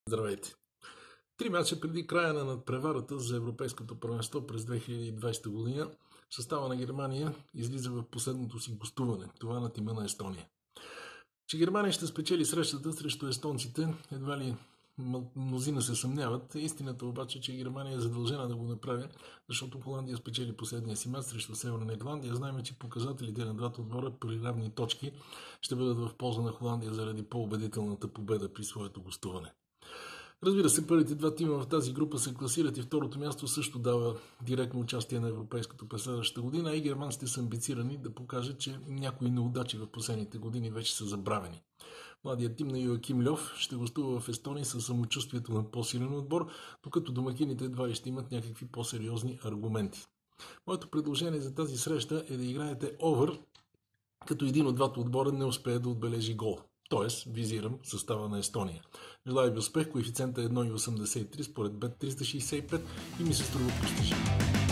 Здравейте! 3 мача преди края на надпреварата за Европейското първенство през 2020 година, състава на Германия излиза в последното си гостуване, това на тима на Естония. Че Германия ще спечели срещата срещу естонците, едва ли мнозина се съмняват. Истината обаче, че Германия е задължена да го направи, защото Холандия спечели последния си мач срещу Северна Ирландия. Знаем, че показателите на двата отбора при равни точки ще бъдат в полза на Холандия заради по-убедителната победа при своето гостуване. Разбира се, първите два тима в тази група се класират и второто място също дава директно участие на Европейското през следващата година, и германците са амбицирани да покажат, че някои неудачи в последните години вече са забравени. Младият тим на Йоаким Льов ще гостува в Естония със самочувствието на по-силен отбор, докато домакините едва ли ще имат някакви по-сериозни аргументи. Моето предложение за тази среща е да играете овър, като един от двата отбора не успее да отбележи гол. Тоест, визирам състава на Естония. Желая ви успех, коефициента е 1,83 според Bet 365 и ми се струва постижение.